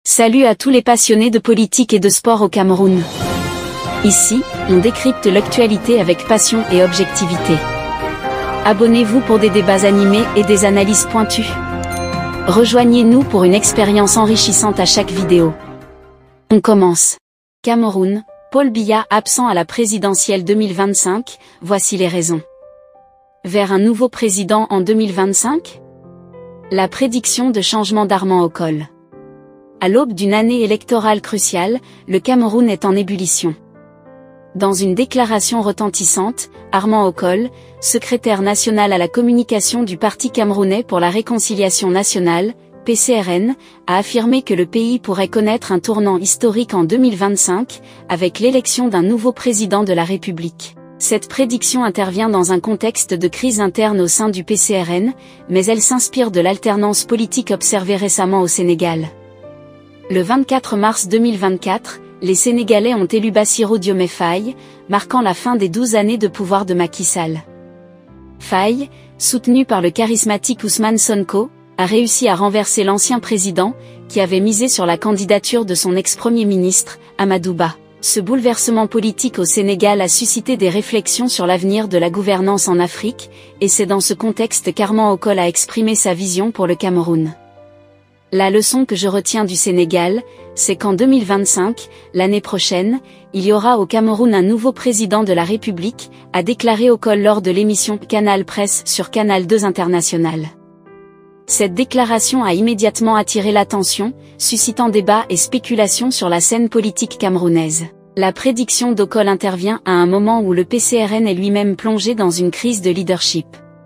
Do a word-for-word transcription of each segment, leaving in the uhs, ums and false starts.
Salut à tous les passionnés de politique et de sport au Cameroun. Ici, on décrypte l'actualité avec passion et objectivité. Abonnez-vous pour des débats animés et des analyses pointues. Rejoignez-nous pour une expérience enrichissante à chaque vidéo. On commence. Cameroun, Paul Biya absent à la présidentielle deux mille vingt-cinq, voici les raisons. Vers un nouveau président en deux mille vingt-cinq? La prédiction de changement d'Armand Okol. À l'aube d'une année électorale cruciale, le Cameroun est en ébullition. Dans une déclaration retentissante, Armand Okol, secrétaire national à la communication du Parti camerounais pour la réconciliation nationale, P C R N, a affirmé que le pays pourrait connaître un tournant historique en deux mille vingt-cinq, avec l'élection d'un nouveau président de la République. Cette prédiction intervient dans un contexte de crise interne au sein du P C R N, mais elle s'inspire de l'alternance politique observée récemment au Sénégal. Le vingt-quatre mars deux mille vingt-quatre, les Sénégalais ont élu Bassirou Diomaye Faye, marquant la fin des douze années de pouvoir de Macky Sall. Faye, soutenu par le charismatique Ousmane Sonko, a réussi à renverser l'ancien président, qui avait misé sur la candidature de son ex-premier ministre, Amadou Ba. Ce bouleversement politique au Sénégal a suscité des réflexions sur l'avenir de la gouvernance en Afrique, et c'est dans ce contexte qu'Armand Okol a exprimé sa vision pour le Cameroun. La leçon que je retiens du Sénégal, c'est qu'en deux mille vingt-cinq, l'année prochaine, il y aura au Cameroun un nouveau président de la République, a déclaré Okol lors de l'émission Canal Presse sur Canal deux International. Cette déclaration a immédiatement attiré l'attention, suscitant débats et spéculations sur la scène politique camerounaise. La prédiction d'Okol intervient à un moment où le P C R N est lui-même plongé dans une crise de leadership.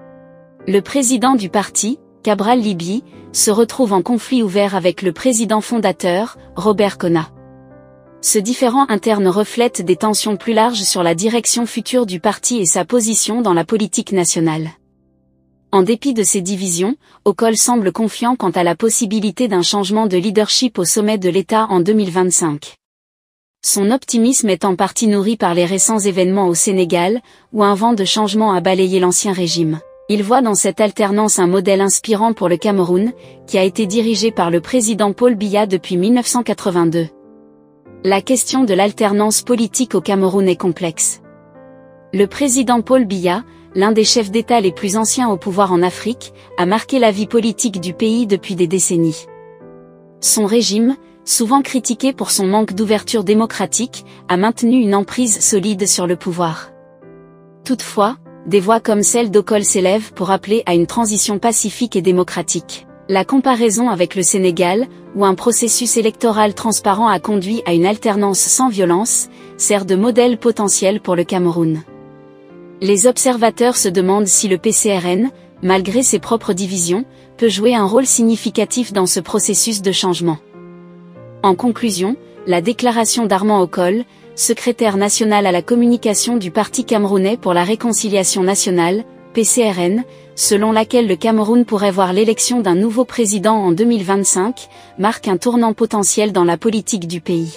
Le président du parti, Cabral Libye, se retrouve en conflit ouvert avec le président fondateur, Robert Kona. Ce différend interne reflète des tensions plus larges sur la direction future du parti et sa position dans la politique nationale. En dépit de ces divisions, Okol semble confiant quant à la possibilité d'un changement de leadership au sommet de l'État en deux mille vingt-cinq. Son optimisme est en partie nourri par les récents événements au Sénégal, où un vent de changement a balayé l'ancien régime. Il voit dans cette alternance un modèle inspirant pour le Cameroun, qui a été dirigé par le président Paul Biya depuis mille neuf cent quatre-vingt-deux. La question de l'alternance politique au Cameroun est complexe. Le président Paul Biya, l'un des chefs d'État les plus anciens au pouvoir en Afrique, a marqué la vie politique du pays depuis des décennies. Son régime, souvent critiqué pour son manque d'ouverture démocratique, a maintenu une emprise solide sur le pouvoir. Toutefois, des voix comme celle d'Okol s'élèvent pour appeler à une transition pacifique et démocratique. La comparaison avec le Sénégal, où un processus électoral transparent a conduit à une alternance sans violence, sert de modèle potentiel pour le Cameroun. Les observateurs se demandent si le P C R N, malgré ses propres divisions, peut jouer un rôle significatif dans ce processus de changement. En conclusion, la déclaration d'Armand Okol, secrétaire national à la communication du Parti camerounais pour la réconciliation nationale, P C R N, selon laquelle le Cameroun pourrait voir l'élection d'un nouveau président en deux mille vingt-cinq, marque un tournant potentiel dans la politique du pays.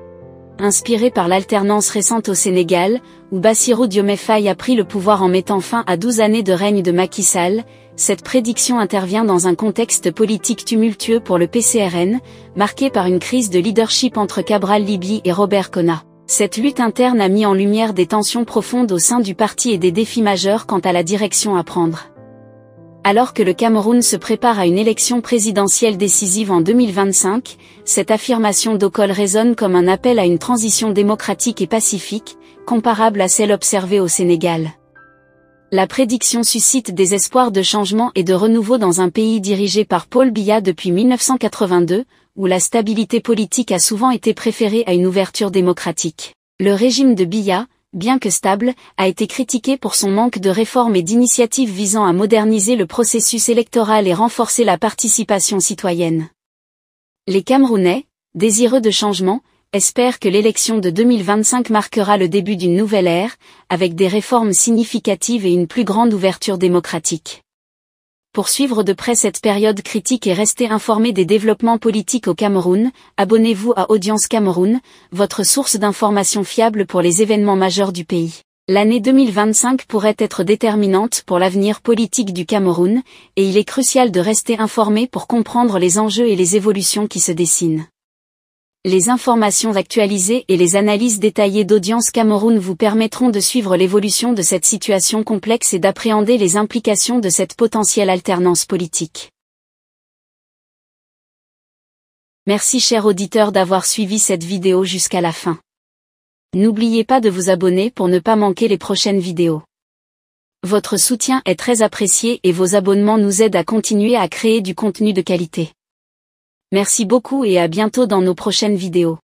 Inspiré par l'alternance récente au Sénégal, où Bassirou Diomaye Faye a pris le pouvoir en mettant fin à douze années de règne de Macky Sall, cette prédiction intervient dans un contexte politique tumultueux pour le P C R N, marqué par une crise de leadership entre Cabral Libye et Robert Kona. Cette lutte interne a mis en lumière des tensions profondes au sein du parti et des défis majeurs quant à la direction à prendre. Alors que le Cameroun se prépare à une élection présidentielle décisive en deux mille vingt-cinq, cette affirmation d'Okol résonne comme un appel à une transition démocratique et pacifique, comparable à celle observée au Sénégal. La prédiction suscite des espoirs de changement et de renouveau dans un pays dirigé par Paul Biya depuis mille neuf cent quatre-vingt-deux, où la stabilité politique a souvent été préférée à une ouverture démocratique. Le régime de Biya, bien que stable, a été critiqué pour son manque de réformes et d'initiatives visant à moderniser le processus électoral et renforcer la participation citoyenne. Les Camerounais, désireux de changement, espèrent que l'élection de deux mille vingt-cinq marquera le début d'une nouvelle ère, avec des réformes significatives et une plus grande ouverture démocratique. Pour suivre de près cette période critique et rester informé des développements politiques au Cameroun, abonnez-vous à Audience Cameroun, votre source d'informations fiable pour les événements majeurs du pays. L'année deux mille vingt-cinq pourrait être déterminante pour l'avenir politique du Cameroun, et il est crucial de rester informé pour comprendre les enjeux et les évolutions qui se dessinent. Les informations actualisées et les analyses détaillées d'Audience Cameroun vous permettront de suivre l'évolution de cette situation complexe et d'appréhender les implications de cette potentielle alternance politique. Merci chers auditeurs d'avoir suivi cette vidéo jusqu'à la fin. N'oubliez pas de vous abonner pour ne pas manquer les prochaines vidéos. Votre soutien est très apprécié et vos abonnements nous aident à continuer à créer du contenu de qualité. Merci beaucoup et à bientôt dans nos prochaines vidéos.